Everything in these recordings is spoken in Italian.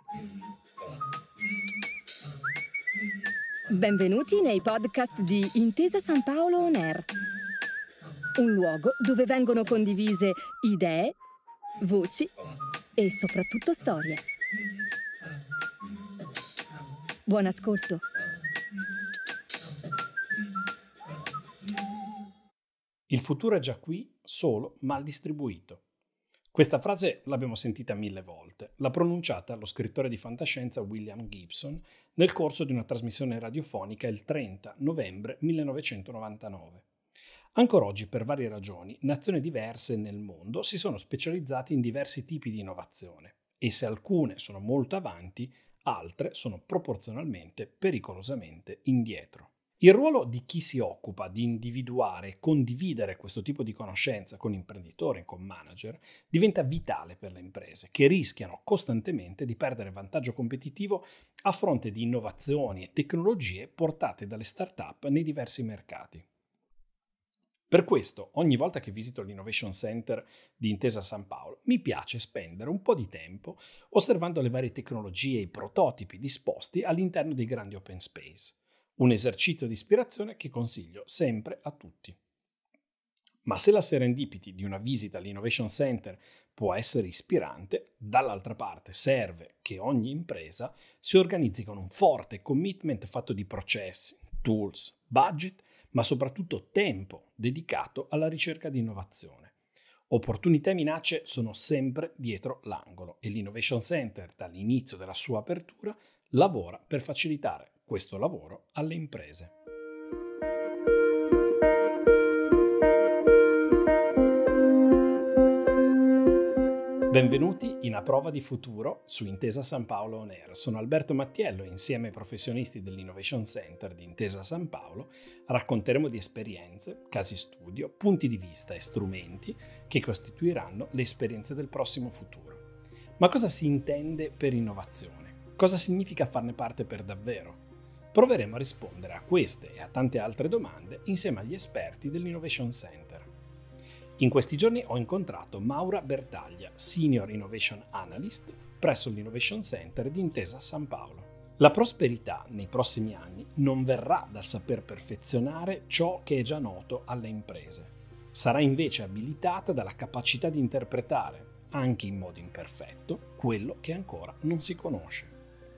Benvenuti nei podcast di Intesa San Paolo On Air, un luogo dove vengono condivise idee, voci e soprattutto storie. Buon ascolto. Il futuro è già qui, solo mal distribuito. Questa frase l'abbiamo sentita 1000 volte. L'ha pronunciata lo scrittore di fantascienza William Gibson nel corso di una trasmissione radiofonica il 30 novembre 1999. Ancora oggi, per varie ragioni, nazioni diverse nel mondo si sono specializzate in diversi tipi di innovazione e se alcune sono molto avanti, altre sono proporzionalmente pericolosamente indietro. Il ruolo di chi si occupa di individuare e condividere questo tipo di conoscenza con imprenditori e con manager diventa vitale per le imprese, che rischiano costantemente di perdere vantaggio competitivo a fronte di innovazioni e tecnologie portate dalle start-up nei diversi mercati. Per questo, ogni volta che visito l'Innovation Center di Intesa San Paolo, mi piace spendere un po' di tempo osservando le varie tecnologie e i prototipi disposti all'interno dei grandi open space. Un esercizio di ispirazione che consiglio sempre a tutti. Ma se la serendipity di una visita all'Innovation Center può essere ispirante, dall'altra parte serve che ogni impresa si organizzi con un forte commitment fatto di processi, tools, budget, ma soprattutto tempo dedicato alla ricerca di innovazione. Opportunità e minacce sono sempre dietro l'angolo e l'Innovation Center, dall'inizio della sua apertura, lavora per facilitare questo lavoro alle imprese. Benvenuti in A Prova di Futuro su Intesa San Paolo On Air. Sono Alberto Mattiello e insieme ai professionisti dell'Innovation Center di Intesa San Paolo racconteremo di esperienze, casi studio, punti di vista e strumenti che costituiranno le esperienze del prossimo futuro. Ma cosa si intende per innovazione? Cosa significa farne parte per davvero? Proveremo a rispondere a queste e a tante altre domande insieme agli esperti dell'Innovation Center. In questi giorni ho incontrato Maura Bertaglia, Senior Innovation Analyst presso l'Innovation Center di Intesa San Paolo. La prosperità nei prossimi anni non verrà dal saper perfezionare ciò che è già noto alle imprese. Sarà invece abilitata dalla capacità di interpretare, anche in modo imperfetto, quello che ancora non si conosce.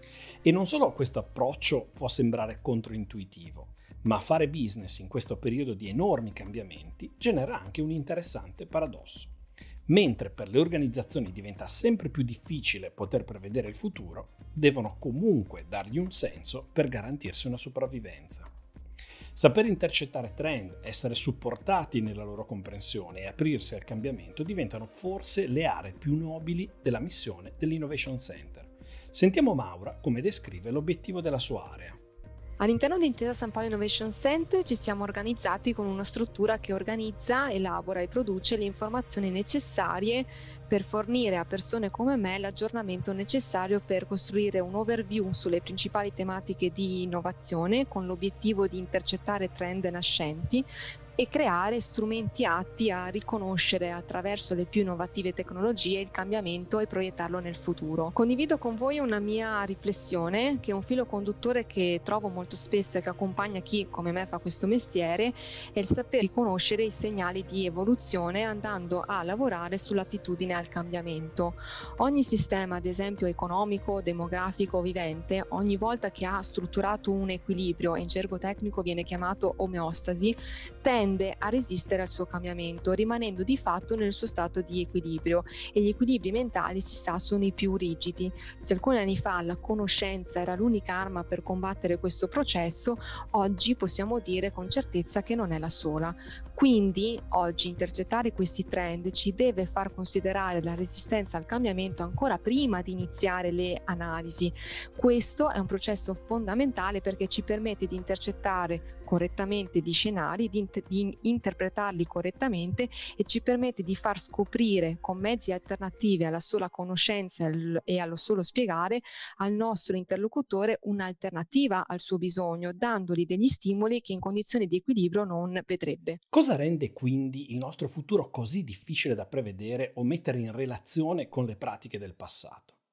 E non solo questo approccio può sembrare controintuitivo, ma fare business in questo periodo di enormi cambiamenti genera anche un interessante paradosso. Mentre per le organizzazioni diventa sempre più difficile poter prevedere il futuro, devono comunque dargli un senso per garantirsi una sopravvivenza. Saper intercettare trend, essere supportati nella loro comprensione e aprirsi al cambiamento diventano forse le aree più nobili della missione dell'Innovation Center. Sentiamo Maura come descrive l'obiettivo della sua area. All'interno di Intesa San Paolo Innovation Center ci siamo organizzati con una struttura che organizza, elabora e produce le informazioni necessarie per fornire a persone come me l'aggiornamento necessario per costruire un overview sulle principali tematiche di innovazione con l'obiettivo di intercettare trend nascenti e creare strumenti atti a riconoscere attraverso le più innovative tecnologie il cambiamento e proiettarlo nel futuro. Condivido con voi una mia riflessione che è un filo conduttore che trovo molto spesso e che accompagna chi come me fa questo mestiere, è il saper riconoscere i segnali di evoluzione andando a lavorare sull'attitudine al cambiamento. Ogni sistema, ad esempio economico, demografico, vivente, ogni volta che ha strutturato un equilibrio, e in gergo tecnico viene chiamato omeostasi, tende a resistere al suo cambiamento, rimanendo di fatto nel suo stato di equilibrio, e gli equilibri mentali, si sa, sono i più rigidi. Se alcuni anni fa la conoscenza era l'unica arma per combattere questo processo, oggi possiamo dire con certezza che non è la sola. Quindi oggi intercettare questi trend ci deve far considerare la resistenza al cambiamento ancora prima di iniziare le analisi. Questo è un processo fondamentale perché ci permette di intercettare correttamente gli scenari, di interpretarli correttamente e ci permette di far scoprire con mezzi alternativi alla sola conoscenza e allo solo spiegare al nostro interlocutore un'alternativa al suo bisogno, dandogli degli stimoli che in condizioni di equilibrio non vedrebbe. Cosa rende quindi il nostro futuro così difficile da prevedere o mettere in relazione con le pratiche del passato?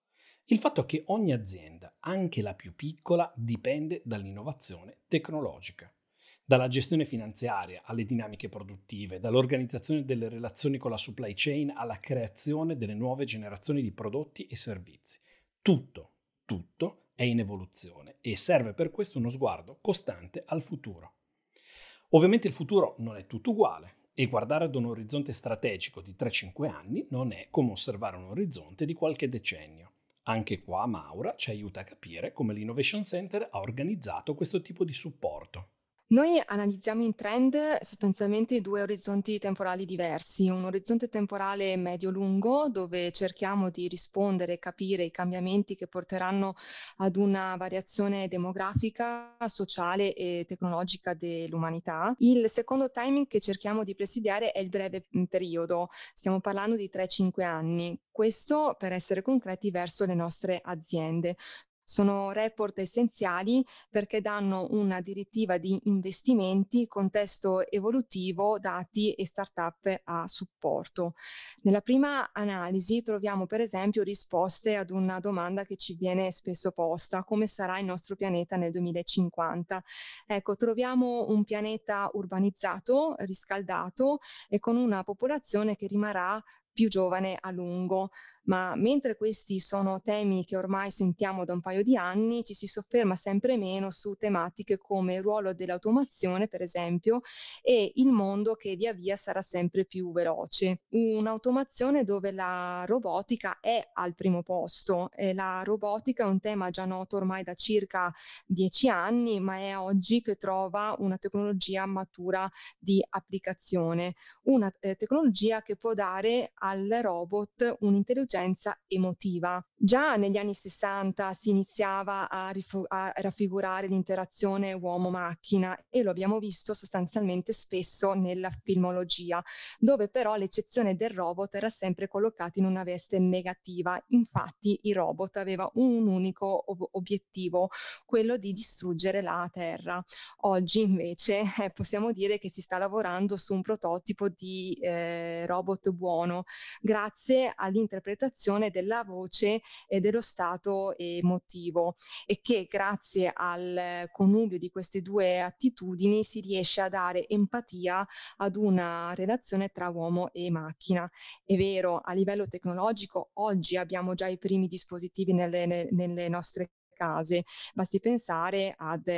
Il fatto è che ogni azienda, anche la più piccola, dipende dall'innovazione tecnologica. Dalla gestione finanziaria alle dinamiche produttive, dall'organizzazione delle relazioni con la supply chain alla creazione delle nuove generazioni di prodotti e servizi. Tutto è in evoluzione e serve per questo uno sguardo costante al futuro. Ovviamente il futuro non è tutto uguale e guardare ad un orizzonte strategico di 3-5 anni non è come osservare un orizzonte di qualche decennio. Anche qua Maura ci aiuta a capire come l'Innovation Center ha organizzato questo tipo di supporto. Noi analizziamo in trend sostanzialmente due orizzonti temporali diversi, un orizzonte temporale medio-lungo dove cerchiamo di rispondere e capire i cambiamenti che porteranno ad una variazione demografica, sociale e tecnologica dell'umanità. Il secondo timing che cerchiamo di presidiare è il breve periodo, stiamo parlando di 3-5 anni, questo per essere concreti verso le nostre aziende. Sono report essenziali perché danno una direttiva di investimenti, contesto evolutivo, dati e startup a supporto. Nella prima analisi troviamo per esempio risposte ad una domanda che ci viene spesso posta: come sarà il nostro pianeta nel 2050? Ecco, troviamo un pianeta urbanizzato, riscaldato e con una popolazione che rimarrà più giovane a lungo, ma mentre questi sono temi che ormai sentiamo da un paio di anni, ci si sofferma sempre meno su tematiche come il ruolo dell'automazione, per esempio, e il mondo che via via sarà sempre più veloce. Un'automazione dove la robotica è al primo posto. La robotica è un tema già noto ormai da circa 10 anni, ma è oggi che trova una tecnologia matura di applicazione, una tecnologia che può dare al robot un'intelligenza emotiva. Già negli anni 60 si iniziava a raffigurare l'interazione uomo-macchina e lo abbiamo visto sostanzialmente spesso nella filmologia, dove però l'eccezione del robot era sempre collocata in una veste negativa. Infatti il robot aveva un unico obiettivo, quello di distruggere la Terra. Oggi invece possiamo dire che si sta lavorando su un prototipo di robot buono, grazie all'interpretazione della voce e dello stato emotivo, e che grazie al connubio di queste due attitudini si riesce a dare empatia ad una relazione tra uomo e macchina. È vero, a livello tecnologico oggi abbiamo già i primi dispositivi nelle nostre case, basti pensare ad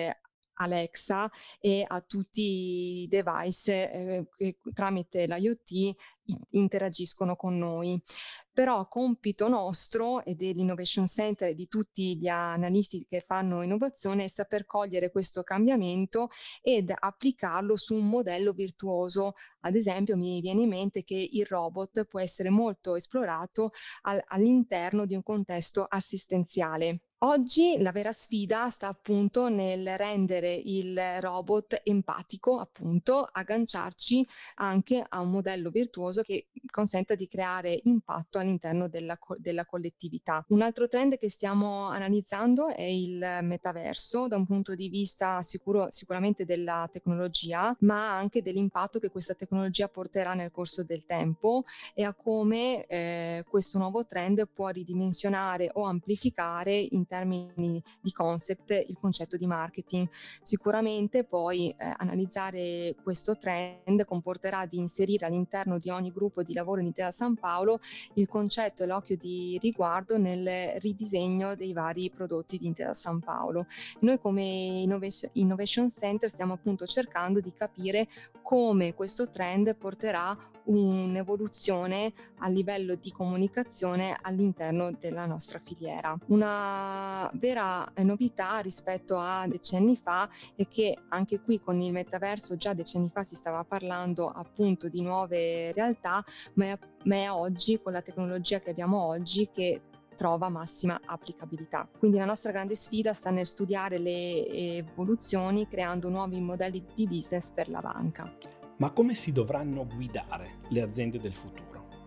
Alexa e a tutti i device che tramite l'IoT interagiscono con noi. Però compito nostro e dell'Innovation Center e di tutti gli analisti che fanno innovazione è saper cogliere questo cambiamento ed applicarlo su un modello virtuoso. Ad esempio mi viene in mente che il robot può essere molto esplorato all'interno di un contesto assistenziale. Oggi la vera sfida sta appunto nel rendere il robot empatico, appunto, agganciarci anche a un modello virtuoso che consenta di creare impatto all'interno della collettività. Un altro trend che stiamo analizzando è il metaverso, da un punto di vista sicuramente della tecnologia, ma anche dell'impatto che questa tecnologia porterà nel corso del tempo e a come questo nuovo trend può ridimensionare o amplificare in termini di concept il concetto di marketing. Sicuramente poi analizzare questo trend comporterà di inserire all'interno di ogni gruppo di lavoro in Intesa San Paolo il concetto e l'occhio di riguardo nel ridisegno dei vari prodotti di Intesa San Paolo. Noi come Innovation Center stiamo appunto cercando di capire come questo trend porterà un'evoluzione a livello di comunicazione all'interno della nostra filiera. Una vera novità rispetto a decenni fa è che anche qui con il metaverso già decenni fa si stava parlando appunto di nuove realtà, ma è oggi, con la tecnologia che abbiamo oggi, che trova massima applicabilità. Quindi la nostra grande sfida sta nel studiare le evoluzioni creando nuovi modelli di business per la banca. Ma come si dovranno guidare le aziende del futuro?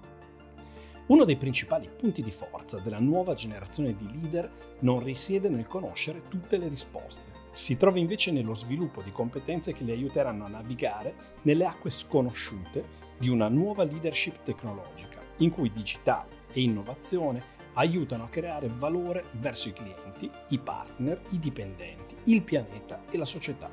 Uno dei principali punti di forza della nuova generazione di leader non risiede nel conoscere tutte le risposte. Si trova invece nello sviluppo di competenze che li aiuteranno a navigare nelle acque sconosciute di una nuova leadership tecnologica, in cui digitale e innovazione aiutano a creare valore verso i clienti, i partner, i dipendenti, il pianeta e la società.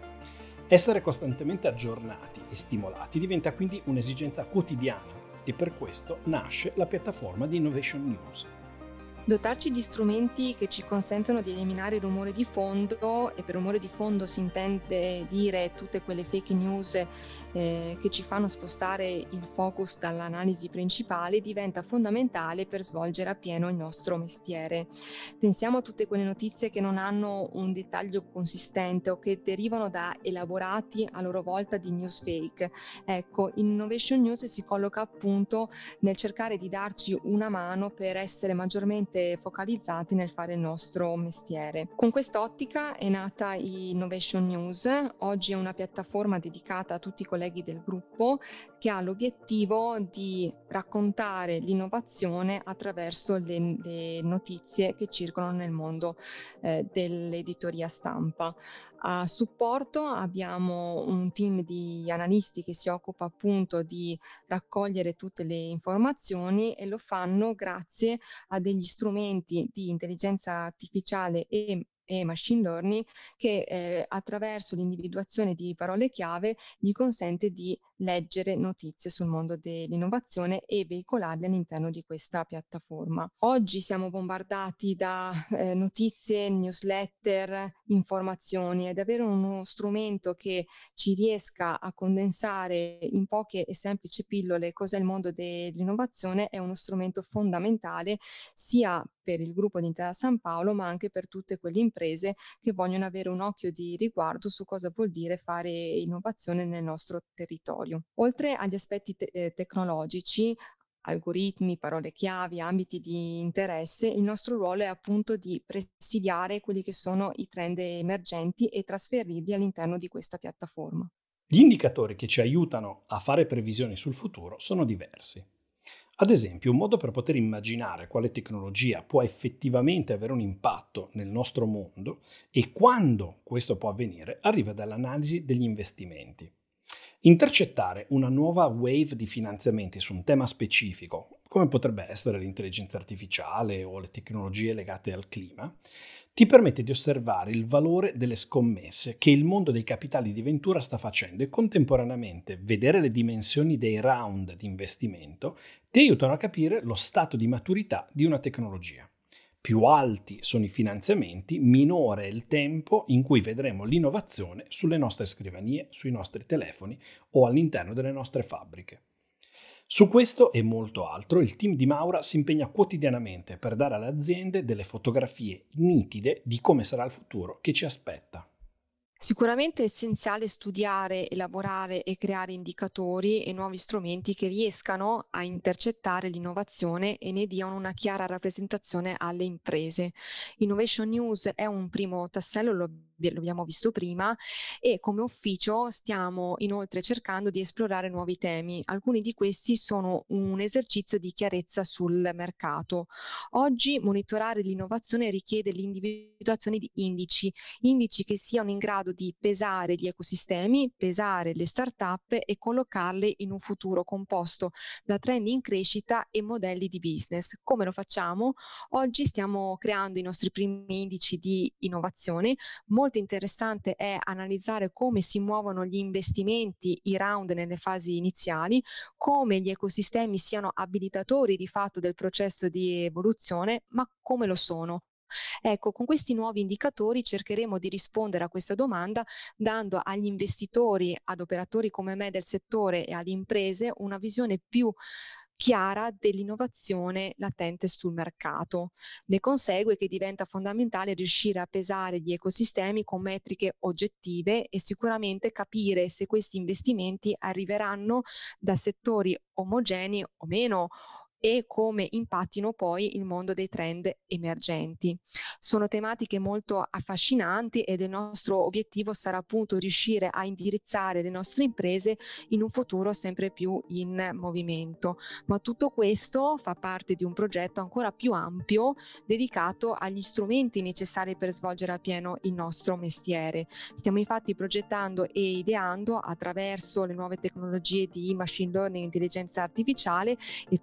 Essere costantemente aggiornati e stimolati diventa quindi un'esigenza quotidiana e per questo nasce la piattaforma di Innovation News. Dotarci di strumenti che ci consentono di eliminare il rumore di fondo, e per rumore di fondo si intende dire tutte quelle fake news che ci fanno spostare il focus dall'analisi principale, diventa fondamentale per svolgere appieno il nostro mestiere. Pensiamo a tutte quelle notizie che non hanno un dettaglio consistente o che derivano da elaborati a loro volta di news fake. Ecco, Innovation News si colloca appunto nel cercare di darci una mano per essere maggiormente focalizzati nel fare il nostro mestiere. Con quest'ottica è nata Innovation News. Oggi è una piattaforma dedicata a tutti i colleghi del gruppo che ha l'obiettivo di raccontare l'innovazione attraverso le notizie che circolano nel mondo dell'editoria stampa. A supporto abbiamo un team di analisti che si occupa appunto di raccogliere tutte le informazioni e lo fanno grazie a degli strumenti di intelligenza artificiale e machine learning che attraverso l'individuazione di parole chiave gli consente di leggere notizie sul mondo dell'innovazione e veicolarle all'interno di questa piattaforma. Oggi siamo bombardati da notizie, newsletter, informazioni, ed avere uno strumento che ci riesca a condensare in poche e semplici pillole cos'è il mondo dell'innovazione è uno strumento fondamentale sia per il gruppo di Intesa San Paolo, ma anche per tutte quelle imprese che vogliono avere un occhio di riguardo su cosa vuol dire fare innovazione nel nostro territorio. Oltre agli aspetti tecnologici, algoritmi, parole chiavi, ambiti di interesse, il nostro ruolo è appunto di presidiare quelli che sono i trend emergenti e trasferirli all'interno di questa piattaforma. Gli indicatori che ci aiutano a fare previsioni sul futuro sono diversi. Ad esempio, un modo per poter immaginare quale tecnologia può effettivamente avere un impatto nel nostro mondo e quando questo può avvenire arriva dall'analisi degli investimenti. Intercettare una nuova wave di finanziamenti su un tema specifico, come potrebbe essere l'intelligenza artificiale o le tecnologie legate al clima, ti permette di osservare il valore delle scommesse che il mondo dei capitali di ventura sta facendo e contemporaneamente vedere le dimensioni dei round di investimento ti aiutano a capire lo stato di maturità di una tecnologia. Più alti sono i finanziamenti, minore è il tempo in cui vedremo l'innovazione sulle nostre scrivanie, sui nostri telefoni o all'interno delle nostre fabbriche. Su questo e molto altro il team di Maura si impegna quotidianamente per dare alle aziende delle fotografie nitide di come sarà il futuro che ci aspetta. Sicuramente è essenziale studiare, elaborare e creare indicatori e nuovi strumenti che riescano a intercettare l'innovazione e ne diano una chiara rappresentazione alle imprese. Innovation News è un primo tassello, lo abbiamo visto prima, e come ufficio stiamo inoltre cercando di esplorare nuovi temi. Alcuni di questi sono un esercizio di chiarezza sul mercato. Oggi monitorare l'innovazione richiede l'individuazione di indici che siano in grado di pesare gli ecosistemi, pesare le start-up e collocarle in un futuro composto da trend in crescita e modelli di business. Come lo facciamo? Oggi stiamo creando i nostri primi indici di innovazione. Molto interessante è analizzare come si muovono gli investimenti, i round nelle fasi iniziali, come gli ecosistemi siano abilitatori di fatto del processo di evoluzione, ma come lo sono. Ecco, con questi nuovi indicatori cercheremo di rispondere a questa domanda dando agli investitori, ad operatori come me del settore e alle imprese una visione più chiara dell'innovazione latente sul mercato. Ne consegue che diventa fondamentale riuscire a pesare gli ecosistemi con metriche oggettive e sicuramente capire se questi investimenti arriveranno da settori omogenei o meno e come impattino poi il mondo dei trend emergenti. Sono tematiche molto affascinanti ed il nostro obiettivo sarà appunto riuscire a indirizzare le nostre imprese in un futuro sempre più in movimento. Ma tutto questo fa parte di un progetto ancora più ampio dedicato agli strumenti necessari per svolgere appieno il nostro mestiere. Stiamo infatti progettando e ideando attraverso le nuove tecnologie di machine learning e intelligenza artificiale e con l'aiuto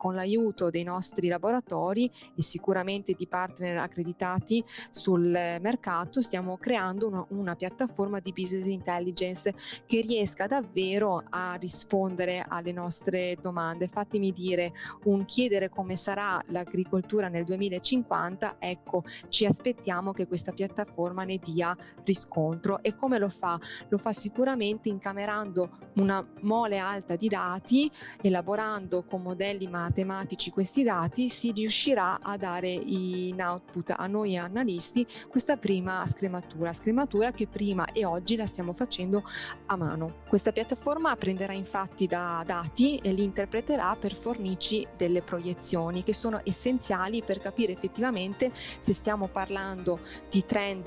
tessuto dei nostri laboratori e sicuramente di partner accreditati sul mercato, stiamo creando una piattaforma di business intelligence che riesca davvero a rispondere alle nostre domande. Fatemi dire, un chiedere come sarà l'agricoltura nel 2050, ecco, ci aspettiamo che questa piattaforma ne dia riscontro. E come lo fa? Lo fa sicuramente incamerando una mole alta di dati, elaborando con modelli matematici questi dati, si riuscirà a dare in output a noi analisti questa prima scrematura che prima e oggi la stiamo facendo a mano. Questa piattaforma prenderà infatti da dati e li interpreterà per fornirci delle proiezioni che sono essenziali per capire effettivamente se stiamo parlando di trend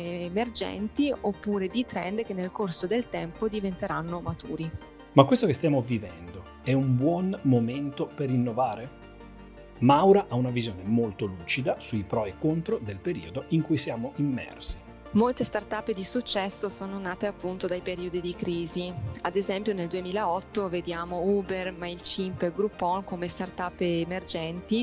emergenti oppure di trend che nel corso del tempo diventeranno maturi. Ma questo che stiamo vivendo è un buon momento per innovare? Maura ha una visione molto lucida sui pro e contro del periodo in cui siamo immersi. Molte start-up di successo sono nate appunto dai periodi di crisi. Ad esempio nel 2008 vediamo Uber, Mailchimp e Groupon come start-up emergenti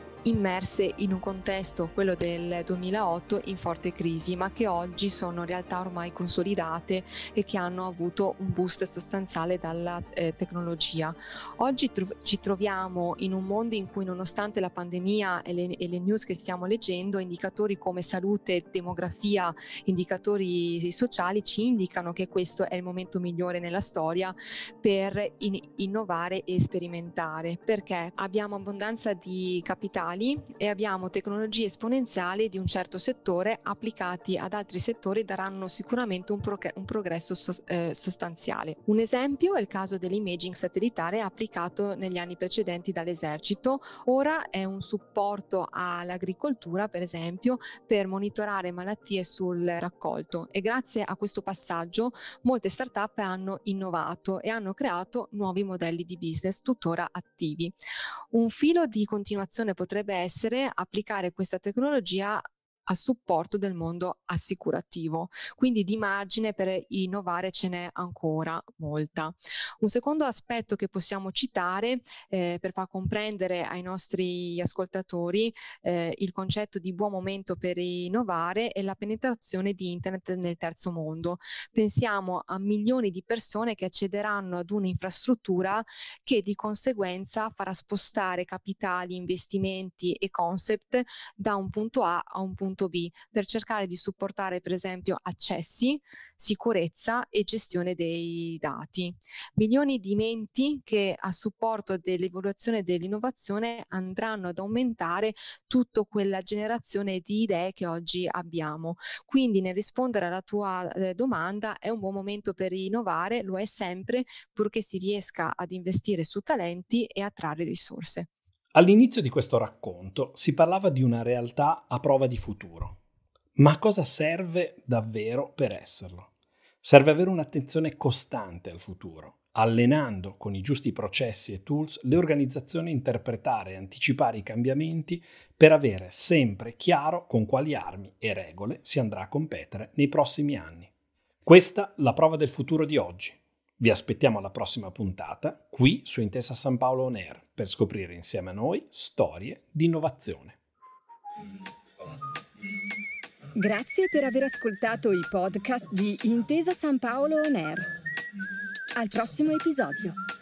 immerse in un contesto, quello del 2008, in forte crisi, ma che oggi sono realtà ormai consolidate e che hanno avuto un boost sostanziale dalla tecnologia. Oggi ci troviamo in un mondo in cui, nonostante la pandemia e le news che stiamo leggendo, indicatori come salute, demografia, indicatori sociali ci indicano che questo è il momento migliore nella storia per innovare e sperimentare, perché abbiamo abbondanza di capitali e abbiamo tecnologie esponenziali di un certo settore applicati ad altri settori daranno sicuramente un progresso sostanziale. Un esempio è il caso dell'imaging satellitare applicato negli anni precedenti dall'esercito. Ora è un supporto all'agricoltura, per esempio, per monitorare malattie sul raccolto, e grazie a questo passaggio molte start-up hanno innovato e hanno creato nuovi modelli di business tuttora attivi. Un filo di continuazione potrebbe essere applicare questa tecnologia a supporto del mondo assicurativo, quindi di margine per innovare ce n'è ancora molta. Un secondo aspetto che possiamo citare per far comprendere ai nostri ascoltatori il concetto di buon momento per innovare è la penetrazione di internet nel terzo mondo. Pensiamo a milioni di persone che accederanno ad un'infrastruttura che di conseguenza farà spostare capitali, investimenti e concept da un punto A a un punto B per cercare di supportare per esempio accessi, sicurezza e gestione dei dati. Milioni di menti che a supporto dell'evoluzione e dell'innovazione andranno ad aumentare tutta quella generazione di idee che oggi abbiamo. Quindi, nel rispondere alla tua domanda, è un buon momento per innovare, lo è sempre, purché si riesca ad investire su talenti e attrarre risorse. All'inizio di questo racconto si parlava di una realtà a prova di futuro. Ma cosa serve davvero per esserlo? Serve avere un'attenzione costante al futuro, allenando con i giusti processi e tools le organizzazioni a interpretare e anticipare i cambiamenti per avere sempre chiaro con quali armi e regole si andrà a competere nei prossimi anni. Questa la prova del futuro di oggi. Vi aspettiamo alla prossima puntata, qui su Intesa San Paolo On Air, per scoprire insieme a noi storie di innovazione. Grazie per aver ascoltato i podcast di Intesa San Paolo On Air. Al prossimo episodio.